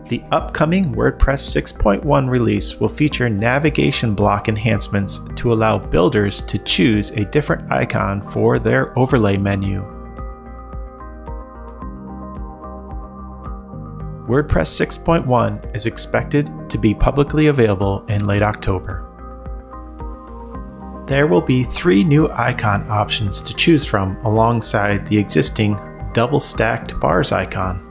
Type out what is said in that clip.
The upcoming WordPress 6.1 release will feature navigation block enhancements to allow builders to choose a different icon for their overlay menu. WordPress 6.1 is expected to be publicly available in late October. There will be 3 new icon options to choose from alongside the existing double-stacked bars icon.